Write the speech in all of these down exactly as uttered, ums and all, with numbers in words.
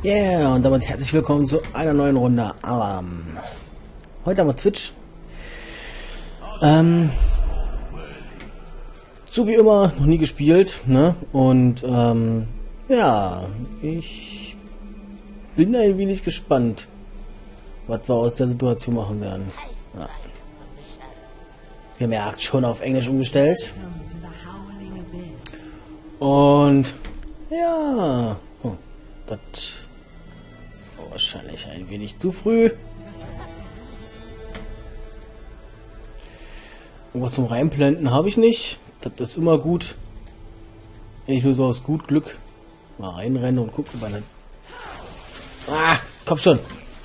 Yeah, und damit herzlich willkommen zu einer neuen Runde Alarm. Heute haben wir Twitch. Ähm, so wie immer, noch nie gespielt, ne? Und ähm, ja, ich bin ein wenig gespannt, was wir aus der Situation machen werden. Ja. Wir haben ja schon auf Englisch umgestellt. Und ja, oh, das war wahrscheinlich ein wenig zu früh. Irgendwas zum Reinblenden habe ich nicht. Das ist immer gut. Wenn ich nur so aus gut Glück mal reinrenne und gucke, ob nicht. Ah, komm schon.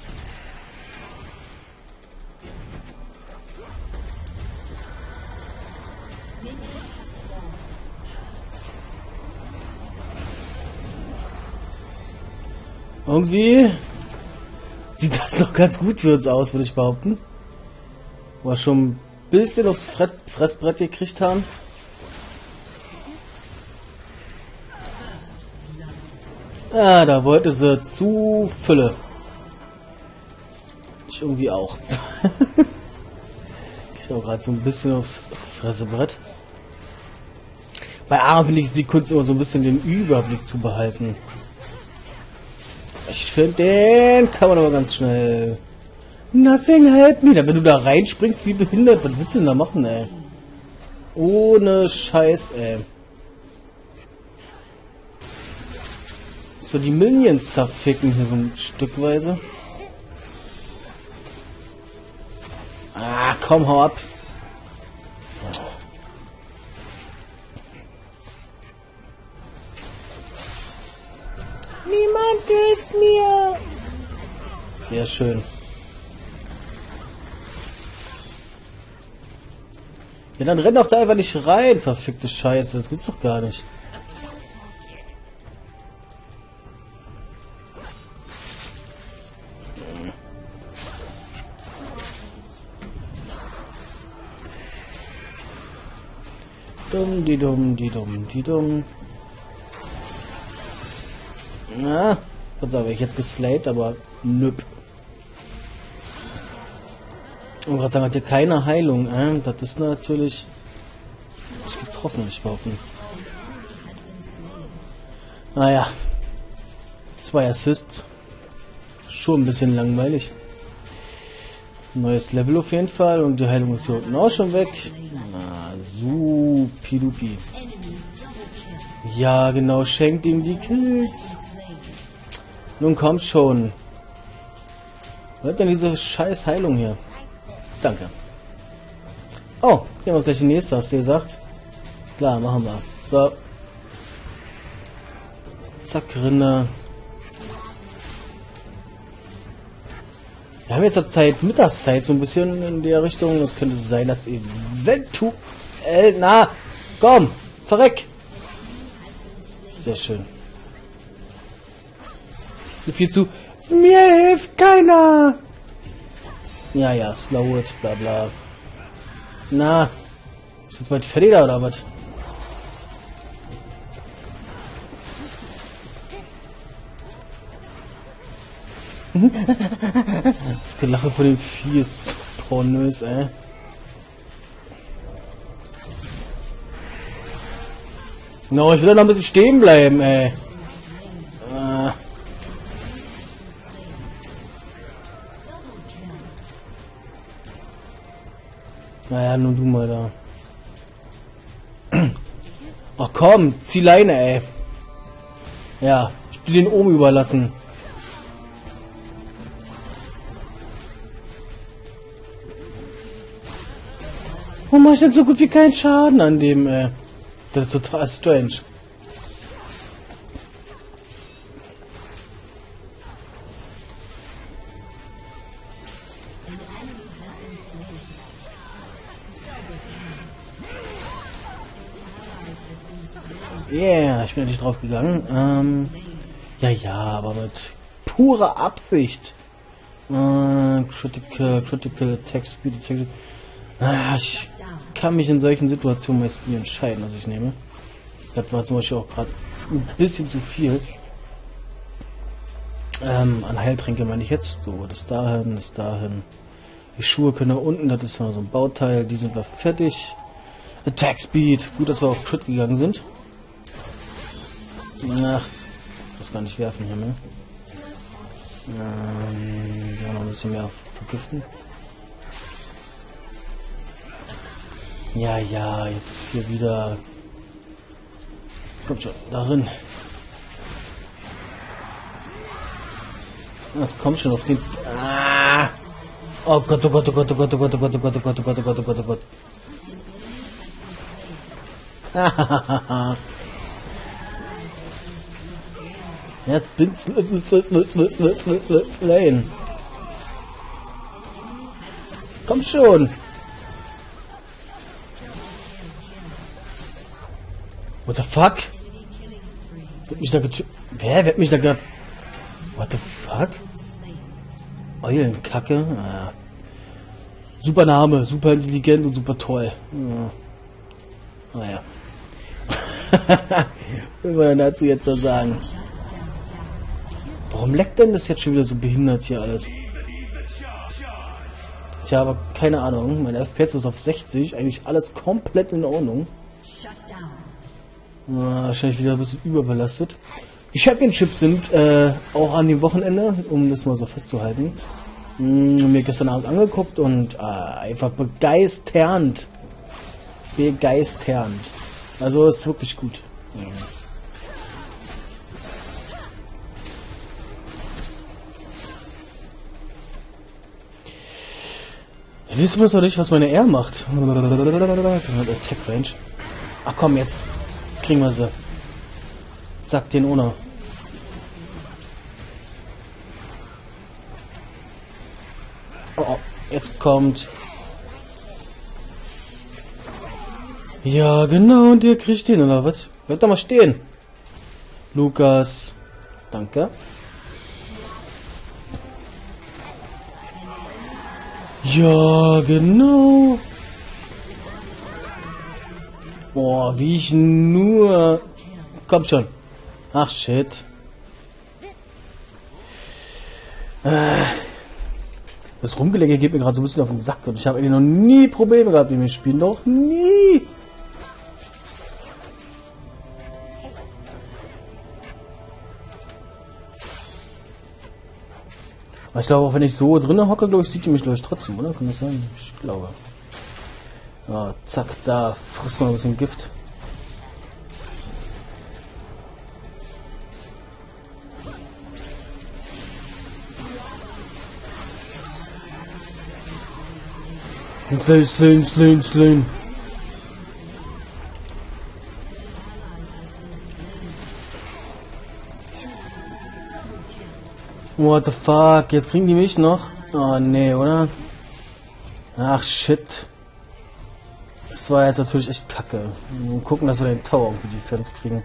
Irgendwie sieht das noch ganz gut für uns aus, würde ich behaupten. Wo wir schon ein bisschen aufs Fret Fressbrett gekriegt haben. Ja, da wollte sie zu Fülle. Ich irgendwie auch. Ich habe gerade so ein bisschen aufs Fressbrett. Bei Aram finde ich die Kunst immer so ein bisschen den Überblick zu behalten. Ich finde, den kann man aber ganz schnell. Nothing help me. Wenn du da reinspringst, wie behindert, was willst du denn da machen, ey? Ohne Scheiß, ey. Dass wir die Minions zerficken hier so ein Stückweise. Ah, komm, hau ab. Niemand hilft mir. Sehr schön. Ja, dann renn doch da einfach nicht rein, verfickte Scheiße. Das gibt's doch gar nicht. Dumm, die dumm, die dumm, die dumm. Na, was habe ich jetzt geslayt, aber nüpp. Und gerade sagen, hat hier keine Heilung, äh? Das ist natürlich nicht getroffen, ich behaupten. Naja, zwei Assists. Schon ein bisschen langweilig. Neues Level auf jeden Fall und die Heilung ist hier unten auch schon weg. Na, supidupi. Ja, genau, schenkt ihm die Kills. Nun kommt schon. Was denn diese scheiß Heilung hier? Danke. Oh, hier haben wir gleich die nächste, hast du gesagt? Klar, machen wir. So. Zack, Rinder. Wir haben jetzt zur Zeit Mittagszeit so ein bisschen in der Richtung. Das könnte sein, dass eventuell... Na, komm, verreck. Sehr schön. Viel zu... Mir hilft keiner! Ja, ja, slow it, bla bla. Na, ist jetzt bald fertig da, oder was? Das Gelache von dem Vieh ist so pornös, ey. No, ich will da noch ein bisschen stehen bleiben, ey. Ah. Naja, nun du mal da. Ach komm, zieh Leine, ey. Ja, ich will den oben überlassen. Warum mach ich denn so gut wie keinen Schaden an dem, ey? Das ist total strange. Yeah, ich bin nicht drauf gegangen. Ähm, ja, ja, aber mit purer Absicht. Äh, critical, critical Text, Speed, Text. Ah, ich kann mich in solchen Situationen meist nie entscheiden, was ich nehme. Das war zum Beispiel auch gerade ein bisschen zu viel. Ähm, an Heiltränke meine ich jetzt. So, das dahin, das dahin. Die Schuhe können da unten, das ist noch so ein Bauteil. Die sind wir fertig. Attack Speed. Gut, dass wir auf Crit gegangen sind. Ach, das gar nicht werfen hier, ne? Ähm, ja, noch ein bisschen mehr vergiften. Ja, ja, jetzt hier wieder. Kommt schon, darin. Das kommt schon auf den. Ah! Oh Gott, oh Gott, oh Gott, oh Gott, oh Gott, oh Gott, oh Gott, oh Gott, oh Gott, oh Gott, oh Gott, oh Gott. Hahaha. Jetzt bin ich Slain. Komm schon. What the fuck? Wird mich da getötet? Wer wird mich da gerade? What the fuck? Eulenkacke. Ah. Super Name, super intelligent und super toll. Ja. Naja. Was will man dazu jetzt da sagen? Warum leckt denn das jetzt schon wieder so behindert hier alles? Ich habe keine Ahnung. Mein F P S ist auf sechzig. Eigentlich alles komplett in Ordnung. Ah, wahrscheinlich wieder ein bisschen überbelastet. Die Championships sind äh, auch an dem Wochenende, um das mal so festzuhalten. Hm, mir gestern Abend angeguckt und äh, einfach begeisternd. Begeisternd. Also ist wirklich gut. Ja. Wissen wir doch nicht, was meine R macht. Attack Range. Ach komm, jetzt kriegen wir sie. Zack, den ohne. Oh, oh, jetzt kommt. Ja, genau, und ihr kriegt den, oder was? Bleibt doch mal stehen. Lukas. Danke. Ja, genau. Boah, wie ich nur... Komm schon. Ach, shit. Äh, das Rumgelecke geht mir gerade so ein bisschen auf den Sack. Und ich habe noch nie Probleme gehabt in dem Spiel. Noch nie. Aber ich glaube, auch wenn ich so drinnen hocke, glaube ich, sieht die mich, glaube ich, trotzdem, oder? Kann das sein? Ich glaube. Ja, zack, da. Friss noch ein bisschen Gift. Slain, slain, slain, slain. What the fuck? Jetzt kriegen die mich noch? Oh nee, oder? Ach shit. Das war jetzt natürlich echt kacke. Wir gucken, dass wir den Tower irgendwie die Fans kriegen.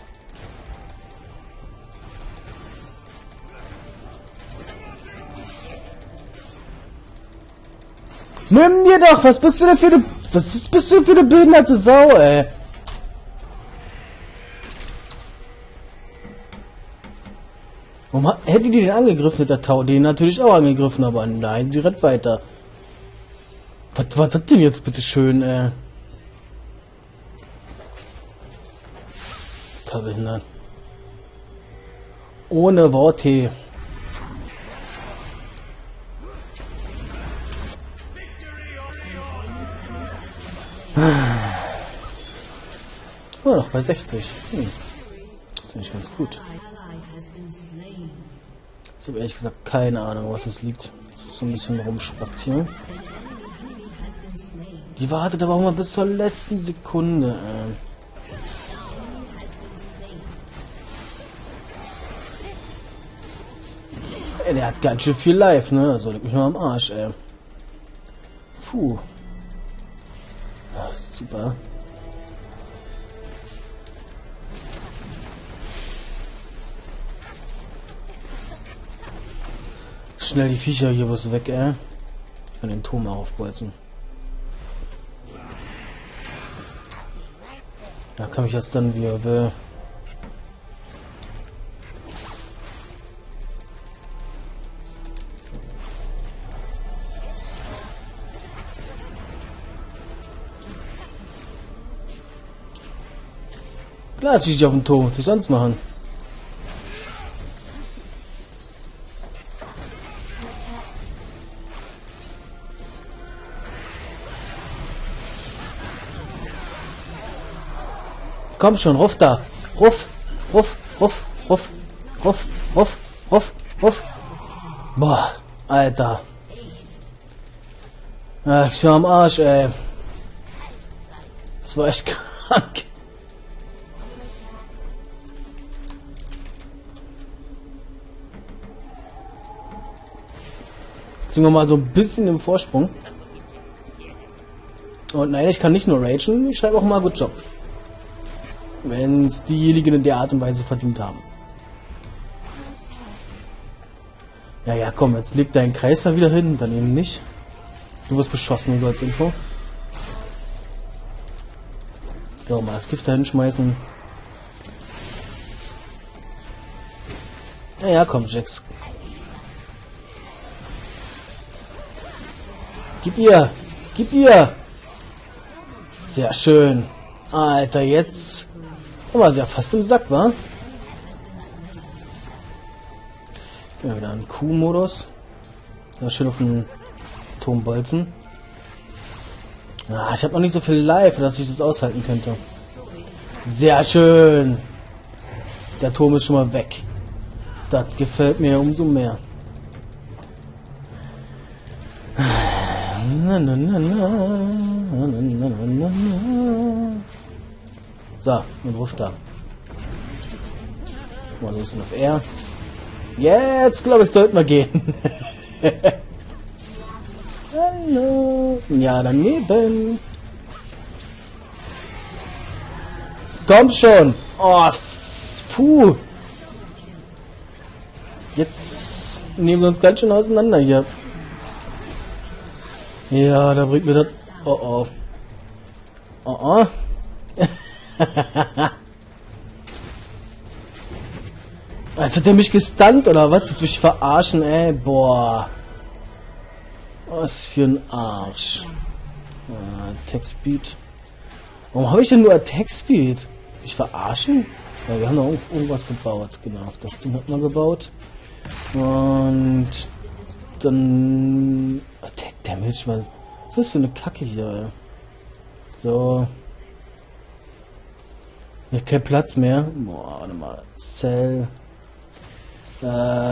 Nimm dir doch! Was bist du denn für eine... Was bist du für eine behinderte Sau, ey? Warum hat, hätte die den angegriffen, der Tau? Den natürlich auch angegriffen, aber nein, sie rennt weiter. Was war das denn jetzt bitte schön, ey? Total behindert. Ohne Worte. Oh, noch bei sechzig. Hm. Das finde ich ganz gut. Ich habe ehrlich gesagt keine Ahnung, was es liegt. So ein bisschen rumspazieren. Die wartet aber auch mal bis zur letzten Sekunde. Ey, der hat ganz schön viel Life, ne? Also leg mich mal am Arsch, ey. Puh. Ja, super. Schnell die Viecher hier was weg, ey. Von den Turm aufbolzen. Da kann ich jetzt dann, wie er will. Klar, schieße ich auf den Turm. Was soll ich sonst machen? Komm schon, ruf da. Ruf, ruf, ruf, ruf, ruf, ruf, ruf, ruf. Boah, Alter. Ja, ich war am Arsch, ey. Das war echt krank. Sind wir mal so ein bisschen im Vorsprung. Und nein, ich kann nicht nur ragen, ich schreibe auch mal Good Job. Wenn es diejenigen in der Art und Weise verdient haben. Ja, ja, komm, jetzt legt dein Kreis da wieder hin, dann eben nicht. Du wirst beschossen, so als Info. So, mal das Gift da hinschmeißen. Ja, ja, komm, Jax. Gib ihr! Gib ihr! Sehr schön. Alter, jetzt... Aber sie ja fast im Sack, wa? Ja, wieder einen Q-Modus. Ja, schön auf den Turmbolzen. Ah, ich habe noch nicht so viel Life, dass ich das aushalten könnte. Sehr schön. Der Turm ist schon mal weg. Das gefällt mir umso mehr. So, und ruft da. Mal so ein bisschen auf R. Jetzt, glaube ich, sollten wir gehen. Hallo. Ja, daneben. Kommt schon. Oh, puh. Jetzt nehmen wir uns ganz schön auseinander hier. Ja, da bringt mir das... Oh, oh. Oh, oh. Als hat der mich gestunt oder was? Jetzt mich verarschen, ey. Boah. Was für ein Arsch. Ah, Attack Speed. Warum habe ich denn nur Attack Speed? Ich verarschen? Ja, wir haben doch irgendwas gebaut. Genau, auf das Ding hat man gebaut. Und dann Attack Damage. Was ist das für eine Kacke hier, ey? So. Hier kein Platz mehr. Boah, warte mal. Cell. Äh,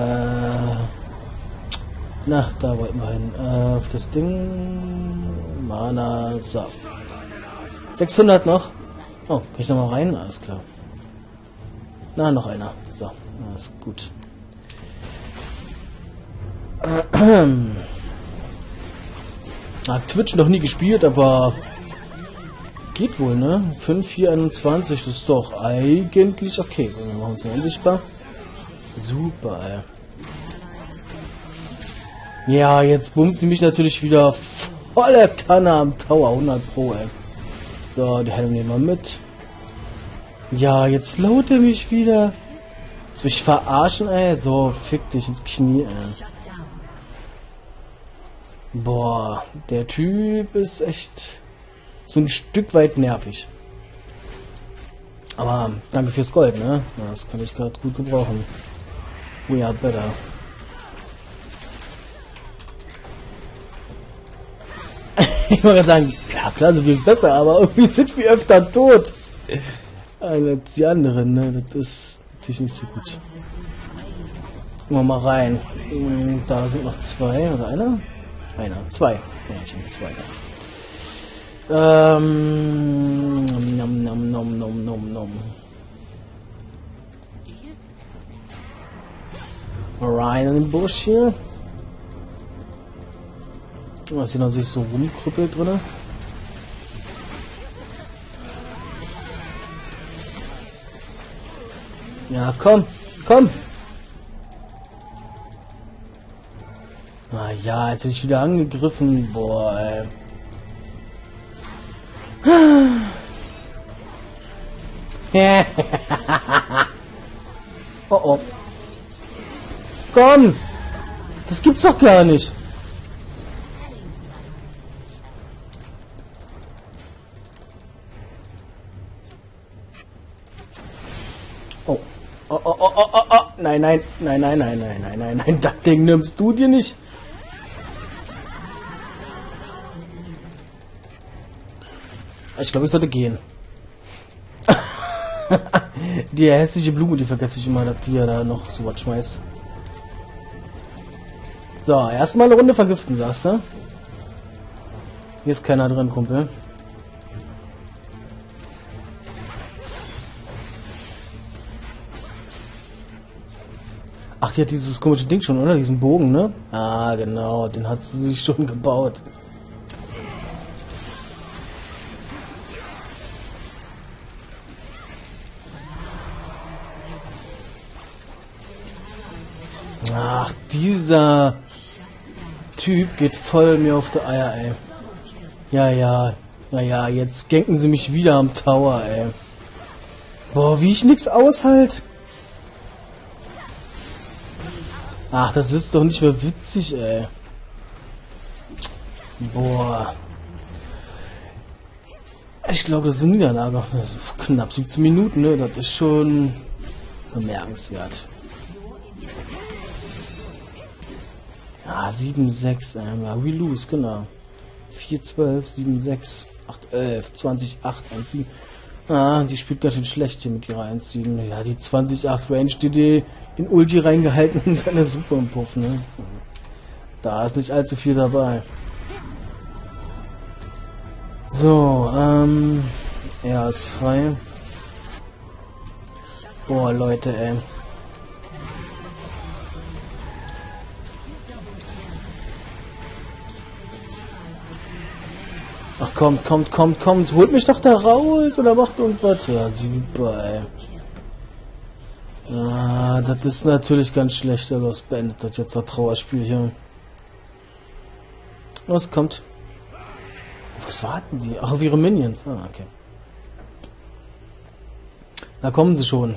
na, da wollten wir hin. Äh, auf das Ding. Mana. So. sechshundert noch. Oh, kann ich noch mal rein? Alles klar. Na, noch einer. So, alles gut. Hab Twitch noch nie gespielt, aber geht wohl, ne? fünf vier einundzwanzig, das ist doch eigentlich okay. Wir machen uns mal unsichtbar. Super, ey. Ja, jetzt bumst sie mich natürlich wieder volle Kanne am Tower, hundert Pro, ey. So, die Heilung nehmen wir mit. Ja, jetzt laut er mich wieder. Jetzt mich verarschen, ey. So, fick dich ins Knie, ey. Boah, der Typ ist echt so ein Stück weit nervig. Aber danke fürs Gold, ne? Ja, das kann ich gerade gut gebrauchen. We are better. Ich wollte sagen, ja klar, so viel besser, aber irgendwie sind wir öfter tot. Als die anderen, ne? Das ist natürlich nicht so gut. Gucken wir mal rein. Da sind noch zwei, oder einer? Einer, zwei. Ja, ich habe zwei. Ähm. Nom, nom, nom, nom, nom, nom. Rein in den Busch hier. Was hier noch sich so rumkrüppelt drin. Ja, komm, komm. Ah ja, jetzt hätte ich wieder angegriffen. Boah, ey. Oh oh. Komm! Das gibt's doch gar nicht. nein, nein, nein, nein, nein, nein, nein, nein, nein, das Ding nimmst du dir nicht. Ich glaube, ich sollte gehen. Die hässliche Blume, die vergesse ich immer, dass die ja da noch so was schmeißt. So, erstmal eine Runde vergiften, sagst du? Hier ist keiner drin, Kumpel. Ach, die hat dieses komische Ding schon, oder? Diesen Bogen, ne? Ah, genau, den hat sie sich schon gebaut. Ach, dieser Typ geht voll mir auf die Eier, ey. Ja, ja, ja, ja, jetzt ganken sie mich wieder am Tower, ey. Boah, wie ich nix aushalt. Ach, das ist doch nicht mehr witzig, ey. Boah. Ich glaube, das ist eine Niederlage. Knapp siebzehn Minuten, ne? Das ist schon bemerkenswert. Ah, sieben sechs, äh, ja, we lose, genau. vier zwölf, sieben sechs, acht elf, zwanzig acht, eins sieben. Ah, die spielt ganz schön schlecht hier mit ihrer eins sieben. Ja, die zwanzig acht Range, die die in Ulti reingehalten und dann ist super im Puff, ne? Da ist nicht allzu viel dabei. So, ähm, er ist frei. Boah, Leute, ey. Ach, kommt, kommt, kommt, kommt. Holt mich doch da raus oder macht irgendwas. Ja, super, ey. Ah, das ist natürlich ganz schlecht. Los, beendet das jetzt das Trauerspiel hier. Los, kommt. Was warten die? Ach, auf ihre Minions. Ah, okay. Da kommen sie schon.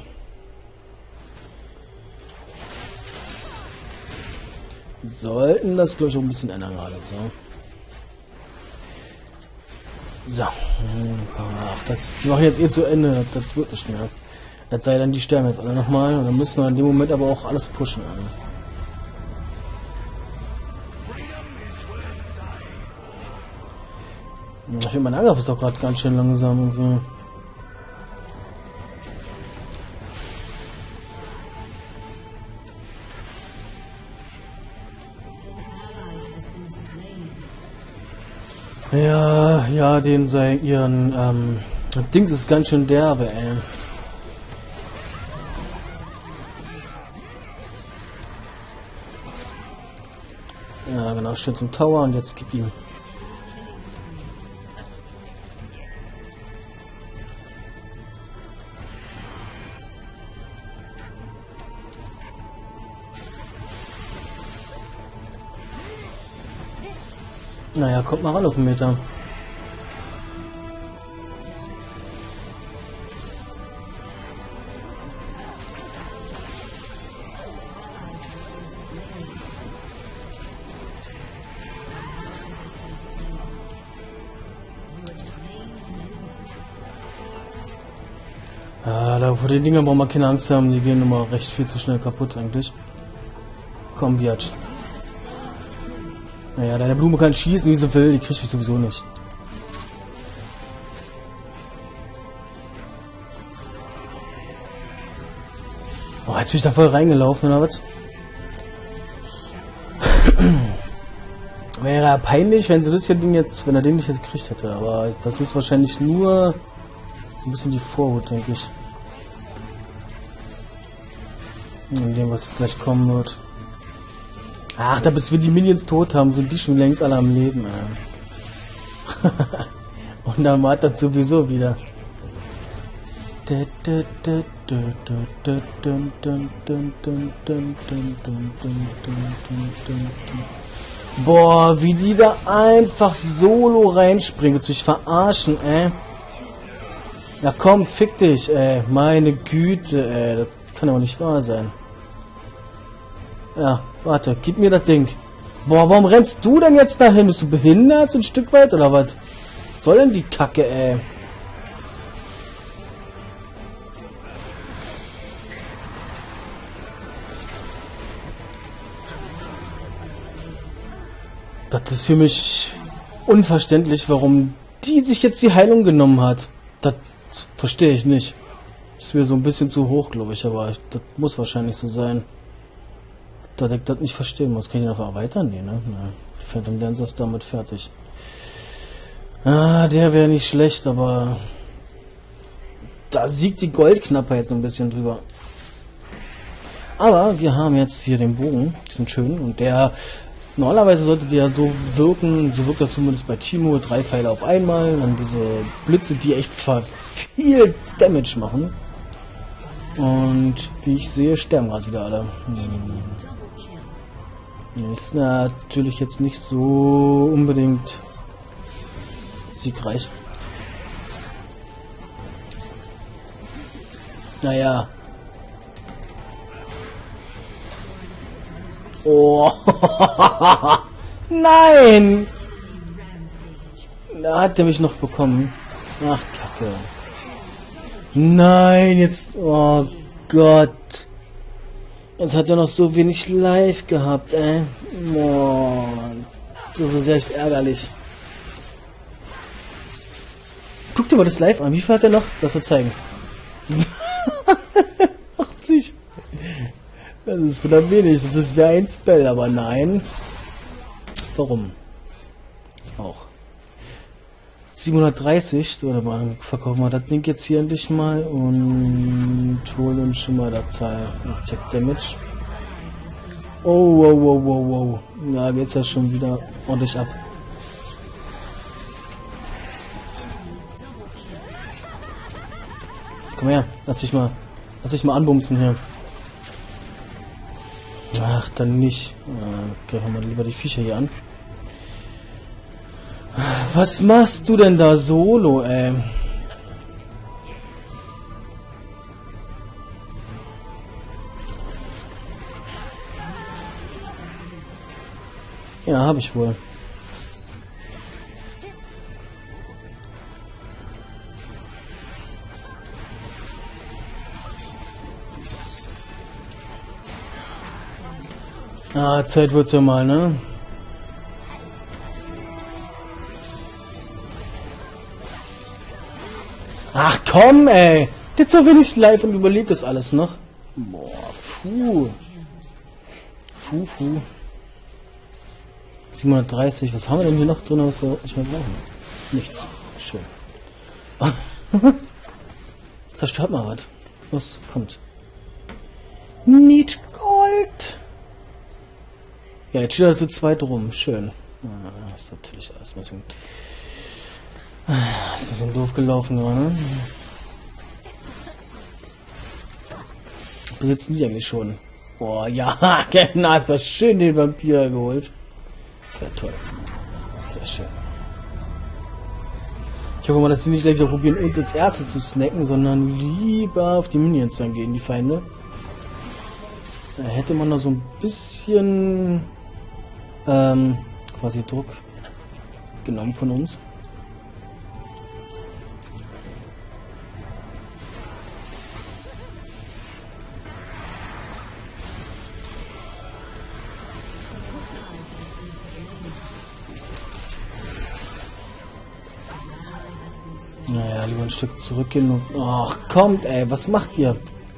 Sollten das, glaube ich, auch ein bisschen ändern gerade. So. So. Ach, das, die machen jetzt eh zu Ende. Das, das wird nicht mehr. Das sei denn, die sterben jetzt alle nochmal. Und dann müssen wir in dem Moment aber auch alles pushen. Alter. Ich finde, mein Angriff ist auch gerade ganz schön langsam irgendwie. Ja, ja, den sei ihren, ähm, das Ding ist ganz schön derbe, ey. Ja, genau, schön zum Tower und jetzt gib ihm. Naja, kommt mal ran auf den Meter. Ja, da vor den Dingen brauchen wir keine Angst haben, die gehen immer recht viel zu schnell kaputt eigentlich. Komm, Biatch. Naja, deine Blume kann schießen, wie sie will, die kriegt mich sowieso nicht. Oh, jetzt bin ich da voll reingelaufen, oder was? Wäre ja peinlich, wenn sie das hier Ding jetzt, wenn er den nicht jetzt gekriegt hätte, aber das ist wahrscheinlich nur so ein bisschen die Vorhut, denke ich. In dem, was jetzt gleich kommen wird. Ach, da bis wir die Minions tot haben, sind die schon längst alle am Leben, ey. Und dann war das sowieso wieder. Boah, wie die da einfach solo reinspringen. Willst du mich verarschen, ey? Ja komm, fick dich, ey. Meine Güte, ey. Das kann aber nicht wahr sein. Ja, warte, gib mir das Ding. Boah, warum rennst du denn jetzt dahin? Bist du behindert so ein Stück weit oder was? Was soll denn die Kacke, ey? Das ist für mich unverständlich, warum die sich jetzt die Heilung genommen hat. Das verstehe ich nicht. Ist mir so ein bisschen zu hoch, glaube ich, aber das muss wahrscheinlich so sein. Da ich das nicht verstehen muss. Kann ich ihn einfach erweitern? Nee, ne? Nein. Phantom Dancer ist damit fertig. Ah, der wäre nicht schlecht, aber da siegt die Goldknappheit so ein bisschen drüber. Aber wir haben jetzt hier den Bogen, die sind schön, und der normalerweise sollte der ja so wirken, so wirkt er zumindest bei Timo, drei Pfeile auf einmal, dann diese Blitze, die echt viel Damage machen. Und wie ich sehe, sterben gerade wieder alle. Hm. Ist natürlich jetzt nicht so unbedingt siegreich. Naja. Oh. Nein! Da hat er mich noch bekommen. Ach, Kacke. Nein, jetzt... Oh Gott. Jetzt hat er noch so wenig Live gehabt, ey. Oh, das ist echt ärgerlich. Guck dir mal das Live an. Wie viel hat er noch? Das wird zeigen. achtzig. Das ist verdammt wenig. Das ist wie ein Spell, aber nein. Warum? Auch. siebenhundertdreißig. So, dann verkaufen wir das Ding jetzt hier endlich mal und holen uns schon mal das Teil. Check Damage. Oh, wow, wow, wow, wow. Ja, geht's ja schon wieder ordentlich ab. Komm her, lass dich mal, lass dich mal anbumsen hier. Ach, dann nicht. Okay, greifen wir lieber die Viecher hier an. Was machst du denn da solo, ey? Ja, habe ich wohl. Ah, Zeit wird's ja mal, ne? Ach komm, ey! Der hat so wenig live und überlebt das alles noch. Boah, puh. Puh, puh. siebenhundertdreißig, was haben wir denn hier noch drin, was wir nicht mehr brauchen? Nichts. Schön. Zerstört mal was. Was kommt? Nicht Gold! Ja, jetzt steht er zu zweit rum. Schön. Ah, das ist natürlich alles ein bisschen, das ist ein bisschen doof gelaufen gerade. Besitzen die eigentlich schon? Boah, ja, genau, es war schön den Vampir geholt. Sehr toll. Sehr schön. Ich hoffe mal, dass die nicht gleich wieder probieren, uns als erstes zu snacken, sondern lieber auf die Minions dann gehen, die Feinde. Da hätte man noch so ein bisschen ähm, quasi Druck genommen von uns. Naja, lieber ein Stück zurückgehen und... Ach, kommt, ey, was macht ihr?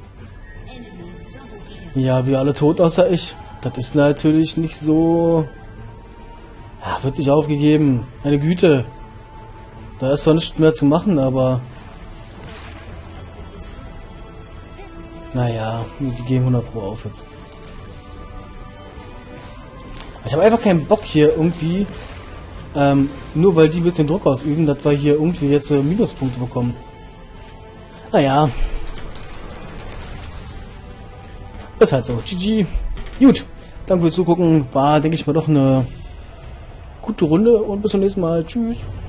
Ja, wir alle tot, außer ich. Das ist natürlich nicht so... Ja, wird nicht aufgegeben. Meine Güte. Da ist zwar nichts mehr zu machen, aber... Naja, die gehen hundert Pro auf jetzt. Ich habe einfach keinen Bock hier irgendwie... Ähm, nur weil die ein bisschen Druck ausüben, dass wir hier irgendwie jetzt äh, Minuspunkte bekommen. Naja. Ist halt so. G G. Gut. Danke fürs Zugucken. War, denke ich mal, doch eine gute Runde und bis zum nächsten Mal. Tschüss.